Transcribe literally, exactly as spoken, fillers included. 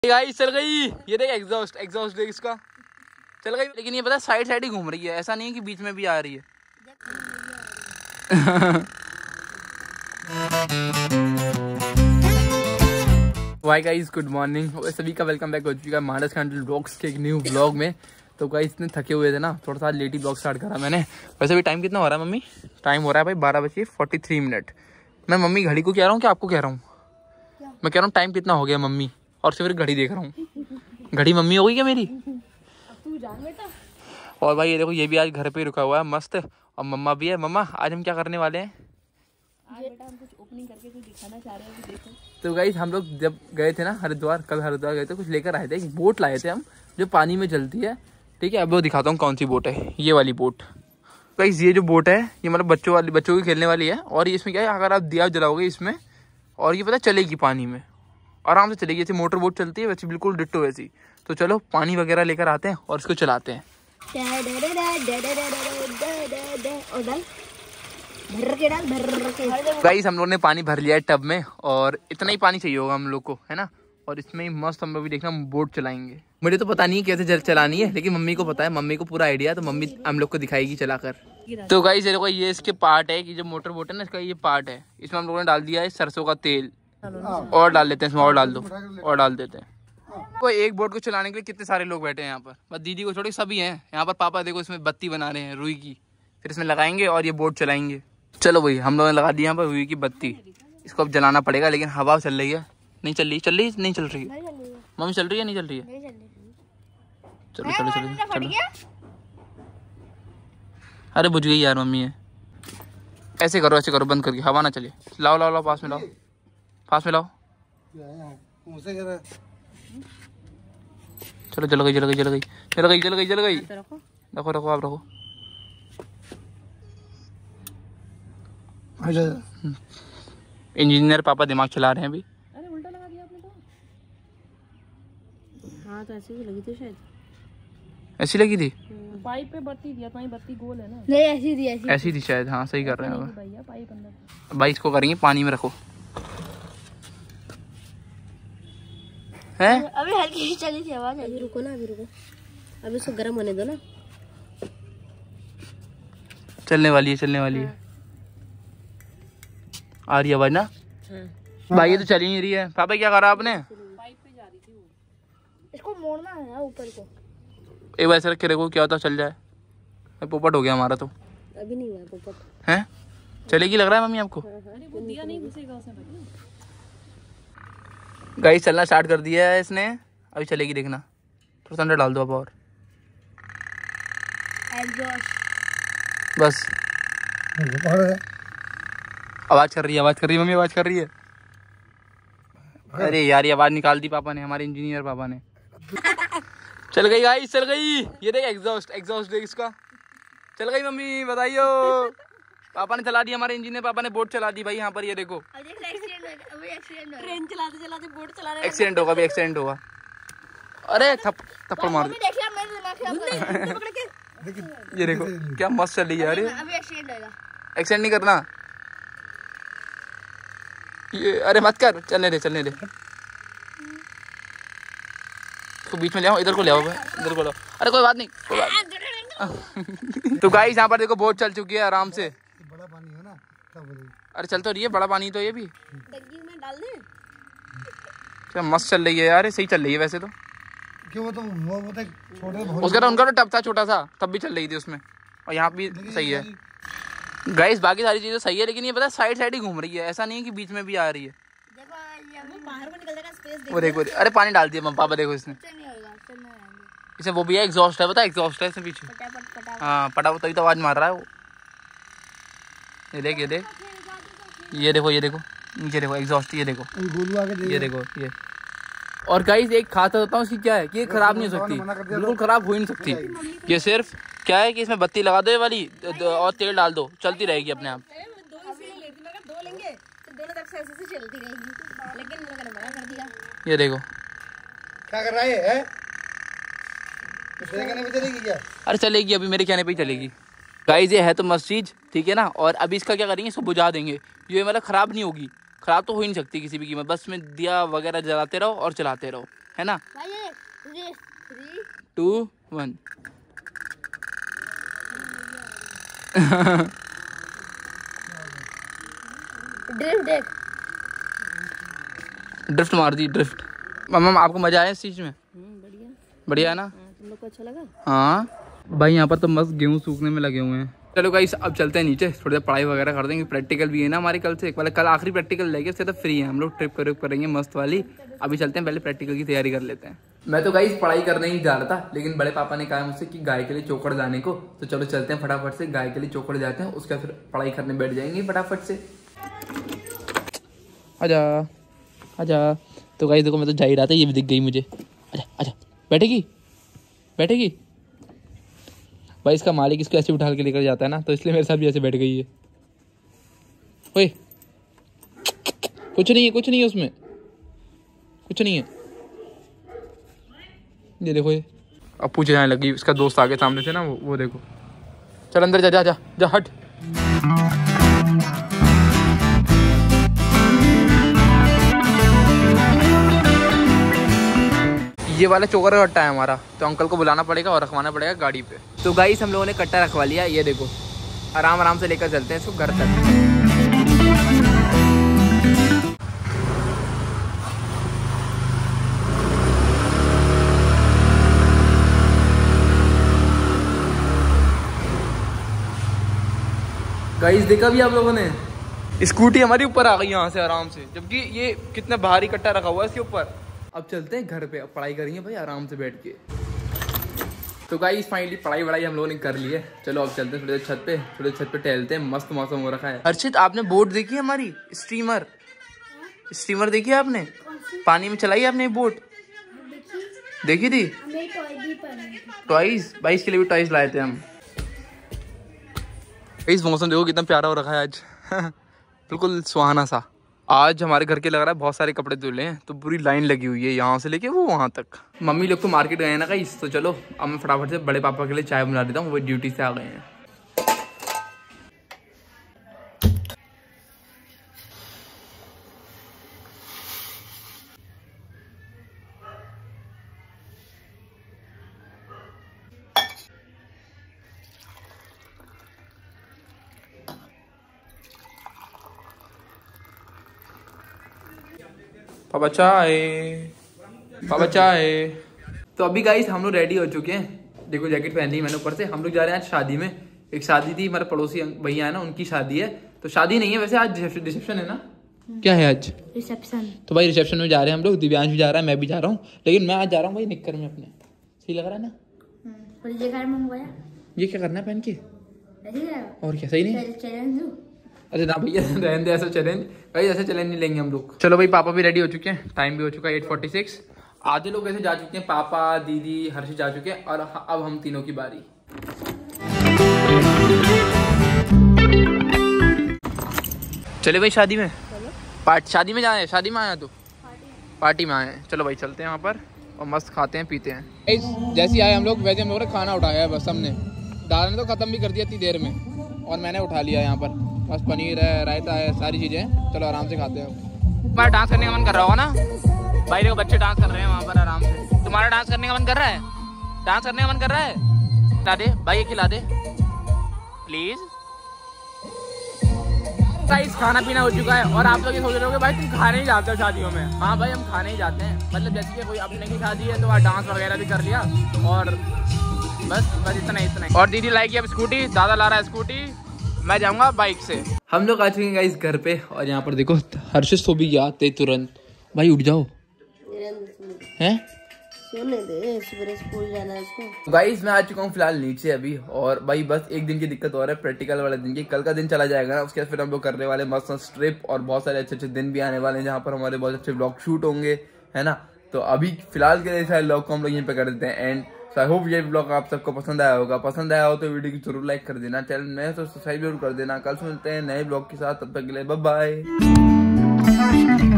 Guys चल गई, ये देख एग्जॉस्ट एग्जॉस्ट देख इसका चल गई। लेकिन ये पता है साइड साइड ही घूम रही है, ऐसा नहीं है कि बीच में भी आ रही है। वाई गाइस गुड मॉर्निंग, सभी का वेलकम बैक हो चुका है मानस कैंडल ब्लॉग्स के एक न्यू ब्लॉग में। तो गाइस इतने थके हुए थे ना, थोड़ा सा लेट ही ब्लॉग स्टार्ट करा मैंने। वैसे भी टाइम कितना हो रहा है मम्मी? टाइम हो रहा है भाई बारह बजे फोर्टी थ्री मिनट। मैं मम्मी घड़ी को कह रहा हूँ कि आपको कह रहा हूँ? मैं कह रहा हूँ टाइम कितना हो गया मम्मी, और फिर घड़ी देख रहा हूँ। घड़ी मम्मी हो गई क्या मेरी? तू जान बेटा। और भाई ये देखो, ये भी आज घर पे ही रुका हुआ है मस्त, और मम्मा भी है। मम्मा आज हम क्या करने वाले हैं? आज बेटा हम कुछ ओपनिंग करके कुछ दिखाना चाह रहे हैं, देखो। तो गाइस हम लोग जब गए थे ना हरिद्वार, कल हरिद्वार गए थे, कुछ लेकर आए थे, एक बोट लाए थे हम जो पानी में चलती है। ठीक है, अब वो दिखाता हूँ कौन सी बोट है। ये वाली बोट गाइस, ये जो बोट है ये मतलब बच्चों वाली, बच्चों की खेलने वाली है। और ये इसमें क्या है, अगर आप दिया जलाओगे इसमें और ये पता चलेगी पानी में, आराम से चलेगी। जैसे मोटर बोट चलती है वैसे बिल्कुल डिट्टो वैसी। तो चलो पानी वगैरह लेकर आते हैं और इसको चलाते हैं। गाइस हम लोग ने पानी भर लिया है टब में, और इतना ही पानी चाहिए होगा हम लोग को, है ना। और इसमें ही मस्त हम लोग भी देखना बोट चलाएंगे। मुझे तो पता नहीं कैसे जल चलानी है, लेकिन मम्मी को पता है, मम्मी को पूरा आइडिया है, तो मम्मी हम लोग को दिखाएगी चलाकर। तो गाइस देखो, ये इसके पार्ट है कि जो मोटर बोट है ना, इसका ये पार्ट है। इसमें हम लोगों ने डाल दिया है सरसों का तेल, और डाल देते हैं इसमें, और डाल दो, और डाल देते हैं। तो एक बोट को चलाने के लिए कितने सारे लोग बैठे हैं यहाँ पर, बस दीदी को छोड़ी सभी हैं यहाँ पर। पापा देखो इसमें बत्ती बना रहे हैं रुई की, फिर इसमें लगाएंगे और ये बोट चलाएंगे। चलो भाई हम लोगों ने लगा दी यहाँ पर रुई की बत्ती, इसको अब जलाना पड़ेगा। लेकिन हवा चल रही है, नहीं चल रही, चल रही नहीं चल रही है मम्मी? चल रही है नहीं चल रही है? चलो चलो चलो चलो। अरे बुझ गई यार मम्मी है। ऐसे करो ऐसे करो, बंद करके, हवा ना चले। लाओ लाओ लाओ, पास में लाओ, पास में लाओ। चलो जल गई जल गई जल गई जल गई जल गई जल गई। रखो रखो आप रखो। इंजीनियर पापा दिमाग चला रहे हैं अभी। अरे उल्टा लगा दिया आपने तो। हाँ तो ऐसी ही लगी थी शायद। ऐसी लगी थी? पाइप पे बत्ती दिया, पाइप बत्ती गोल है ना। नहीं ऐसी थी, ऐसी ऐसी थी शायद। हाँ सही कर रहे हैं भैया, पाइप अंदर। भाई इसको करेंगे पानी में रखो। हैं? अभी हल्की सी चली थी आवाज। अभी रुको ना, अभी रुको, अभी इसको गर्म होने दो ना। चलने वाली है चलने वाली है। आ रही है आवाज ना? भाई ये तो चल ही नहीं रही है। पापा क्या करा आपने? पाइप पे जा रही थी वो। इसको मोड़ना है ऊपर को। एक बार ऐसे रखे रखो, क्या होता चल जाए। पोपट हो गया हमारा तो। अभी नहीं हुआ पोपट। हैं? चलेगी लग रहा है मम्मी आपको? अरे वो दिया नहीं घुसेगा उसमें। गाइस चलना स्टार्ट कर दिया है इसने, अभी चलेगी देखना। थोड़ा सा अंदर डाल दो अब और बस। आवाज कर रही है, आवाज कर रही है मम्मी, आवाज कर रही है। अरे यार ये आवाज निकाल दी पापा ने, हमारे इंजीनियर पापा ने। चल गई गाइस चल गई, ये देख एग्जॉस्ट एग्जॉस्ट देख इसका चल गई। मम्मी बताइयो, पापा ने चला दी, हमारे इंजीनियर पापा ने बोट चला दी भाई यहाँ पर। ये देखो ट्रेन चलाते चलाते बोट चला रहे। एक्सीडेंट होगा, अभी एक्सीडेंट होगा। अरे थप थप्पड़ मार दे। ये देखो क्या मस्त चल रही है यार। अभी एक्सीडेंट होगा। एक्सीडेंट नहीं करना ये। अरे मत कर, चलने दे चलने दे। तो बीच में ले आओ, इधर को ले आओ, इधर को लाओ। अरे कोई बात नहीं, कोई बात। तो गाइस यहाँ पर देखो बोट चल चुकी है आराम से। बड़ा पानी है ना, अरे चल तो रही है, बड़ा पानी तो ये भी। डग्गी में डाल दे। क्या मस्त चल रही है यार, सही चल रही है वैसे तो। क्यों वो तो वो वो तो छोटे उसका तो उनका तो टब था छोटा सा, तब भी चल रही थी उसमें, और यहाँ भी सही है। गाइस बाकी सारी चीजें सही है, लेकिन ये पता है साइड साइड ही घूम रही है, ऐसा नहीं है कि बीच में भी आ रही है। देखो ये बाहर को निकल जाएगा, स्पेस वो देखो, अरे पानी डाल दिया पापा देखो इसने। नहीं होगा, चलना है। इसे वो भी है एग्जॉस्ट है, पता है एग्जॉस्ट है इसमें पीछे। फटाफट फटाफट। हाँ पटा तभी तो आवाज मार रहा है वो। ये देख ये देख ये देखो ये देखो नीचे देखो एग्जॉस्ट, ये देखो ये देखो ये। और गाइस एक खास होता हूँ इसकी क्या है कि ये खराब नहीं हो सकती, बिल्कुल खराब हो ही नहीं सकती। ये सिर्फ क्या है कि इसमें बत्ती लगा दो ये वाली, और तेल डाल दो, चलती रहेगी अपने आप। दो लेंगे तो दोनों तरफ से ऐसे से चलती रहेगी, लेकिन मैंने मना कर दिया। ये देखो क्या कर रहा है, है? कहने पे चलेगी क्या? अरे चलेगी, अभी मेरे कहने पे ही चलेगी। गाइस ये है तो मस्त चीज, ठीक है ना। और अभी इसका क्या करेंगे, इसको बुझा देंगे। ये मतलब खराब नहीं होगी, खराब तो हो ही नहीं सकती किसी भी कीमत। बस में दिया वगैरह जलाते रहो और चलाते रहो। है ना। Three two one. ड्रिफ्ट देख, ड्रिफ्ट मार दी ड्रिफ्ट। मम्मा आपको मजा आया इस चीज में? बढ़िया बढ़िया है ना। तुम लोग को अच्छा लगा? हाँ भाई यहाँ पर तो मस्त गेहूँ सूखने में लगे हुए हैं। चलो गाइस अब चलते हैं नीचे, थोड़ी देर पढ़ाई वगैरह कर देंगे। प्रैक्टिकल भी है ना हमारी कल से, एक कल आखिरी प्रैक्टिकल लेके उससे तो फ्री है हम लोग, ट्रिप कर करेंगे मस्त वाली। अभी चलते हैं, पहले प्रैक्टिकल की तैयारी कर लेते हैं। मैं तो गाइस पढ़ाई करने ही जा रहा था, लेकिन बड़े पापा ने कहा मुझसे कि गाय के लिए चौकड़ जाने को, तो चलो चलते हैं फटाफट से गाय के लिए चौकड़ जाते हैं, उसके फिर पढ़ाई करने बैठ जाएंगे फटाफट से। आजा आजा। तो गाइस देखो मैं तो जा ही रहा था, ये भी दिख गई मुझे। आजा आजा, बैठेगी बैठेगी। भाई इसका मालिक इसको ऐसे उठा के लेकर जाता है ना, तो इसलिए मेरे साथ भी ऐसे बैठ गई है। ओए कुछ नहीं है, कुछ नहीं है उसमें, कुछ नहीं है। ये देखो ये अब पूछे जाने लगी, इसका दोस्त आगे सामने से ना, वो वो देखो। चल अंदर जा जा जा, जा हट। ये वाला चोकर का कट्टा है हमारा, तो अंकल को बुलाना पड़ेगा और रखवाना पड़ेगा गाड़ी पे। तो गाइस हम लोगों ने कट्टा रखवा लिया, ये देखो आराम आराम से लेकर चलते हैं इसको घर तक। गाइस देखा भी आप लोगों ने, स्कूटी हमारी ऊपर आ गई यहाँ से आराम से, जबकि ये कितना भारी कट्टा रखा हुआ है इसके ऊपर। अब चलते हैं घर पे, अब पढ़ाई करेंगे भाई आराम से बैठ के। तो गाइस फाइनली पढ़ाई वढ़ाई हम लोगों ने कर ली है। चलो अब चलते हैं थोड़ी देर छत पे, थोड़ी देर छत पे टहलते हैं, मस्त मौसम हो रखा है। हर्षित आपने बोट देखी है हमारी, स्टीमर स्टीमर देखी है आपने? पानी में चलाई है आपने बोट? देखी थी? टॉयज, भाई इसके लिए भी टॉयज लाए थे हम। इस मौसम देखो कितना प्यारा हो रखा है आज। बिल्कुल सुहाना सा। आज हमारे घर के लग रहा है बहुत सारे कपड़े धुले हैं, तो पूरी लाइन लगी हुई है यहाँ से लेके वो वहाँ तक। मम्मी लोग तो मार्केट गए हैं ना गाइस, तो चलो अब मैं फटाफट से बड़े पापा के लिए चाय बना देता हूँ, वो ड्यूटी से आ गए हैं। पापा चाय, पापा चाय। तो अभी गाइस हम लोग रेडी हो चुके हैं, देखो जैकेट पहन ली मैंने ऊपर से। हम लोग जा रहे हैं आज शादी में, एक शादी थी हमारे पड़ोसी भैया है ना, उनकी शादी है। तो शादी नहीं है वैसे, आज रिसेप्शन है ना। क्या है आज? रिसेप्शन। तो भाई रिसेप्शन में जा रहे हैं हम लोग, दिव्यांश भी जा रहा है, मैं भी जा रहा हूँ, लेकिन मैं आज जा रहा हूँ भाई निक्कर में अपने। सही लग रहा है ना? ये क्या करना है पहन के, और क्या सही नहीं? अरे ना भैया रहने दे ऐसा चैलेंज, भाई ऐसा चैलेंज नहीं लेंगे हम लोग। चलो भाई पापा भी रेडी हो चुके हैं, टाइम भी हो चुका है एट फोर्टी सिक्स। आधे लोग ऐसे जा चुके हैं, पापा दीदी हर्षित जा चुके हैं, और अब हम तीनों की बारी। चले भाई शादी में, पार्टी शादी में जाए, शादी में आया तो पार्टी में आए। चलो भाई चलते हैं वहाँ पर और मस्त खाते हैं पीते हैं। जैसे आए हम लोग वैसे हम लोगों ने खाना उठाया है बस हमने, दादा ने तो खत्म भी कर दिया इतनी देर में, और मैंने उठा लिया यहाँ पर। बस पनीर है, रायता है, सारी चीजें हैं। चलो आराम से खाते हैं। तुम्हारा डांस करने का मन कर रहा होगा ना भाई, देखो बच्चे डांस कर रहे हैं वहाँ पर आराम से। तुम्हारा डांस करने का मन कर रहा है? डांस करने का मन कर रहा है? खिला दे भाई, ये खिला दे प्लीज। गाइस खाना पीना हो चुका है, और आप लोग ये सोच रहे हो भाई तुम खाने ही जाते हो शादियों में। हाँ भाई हम खाने ही जाते हैं, मतलब जैसे कि कोई अपने की शादी है तो वहाँ डांस वगैरह भी कर लिया, और बस बस इतना ही इतना ही। और दीदी लाएगी अब स्कूटी, दादा ला रहा है स्कूटी, मैं जाऊंगा बाइक से। हम लोग आ चुके हैं गाइस घर पे, और यहाँ पर देखो हर्षित सो भी गया थे तुरंत। भाई उठ जाओ, हैं सोने दे, सुबह स्कूल जाना है इसको। गाइस मैं आ चुका हूँ फिलहाल नीचे अभी, और भाई बस एक दिन की दिक्कत हो रहा है, प्रैक्टिकल वाले दिन की। कल का दिन चला जाएगा ना, उसके बाद फिर हम लोग करने वाले मस्त मस्त ट्रिप, और बहुत सारे अच्छे अच्छे दिन भी आने वाले हैं जहाँ पर हमारे बहुत अच्छे ब्लॉग शूट होंगे, है ना। तो अभी फिलहाल के लिए सारे ब्लॉग को हम लोग यहीं पे कर देते हैं एंड। सो आई होप ये ब्लॉग आप सबको पसंद आया होगा। पसंद आया हो तो वीडियो को जरूर लाइक कर देना, चैनल नए तो सब्सक्राइब जरूर कर देना। कल से मिलते हैं नए ब्लॉग के साथ, तब तक के लिए बाय बाय।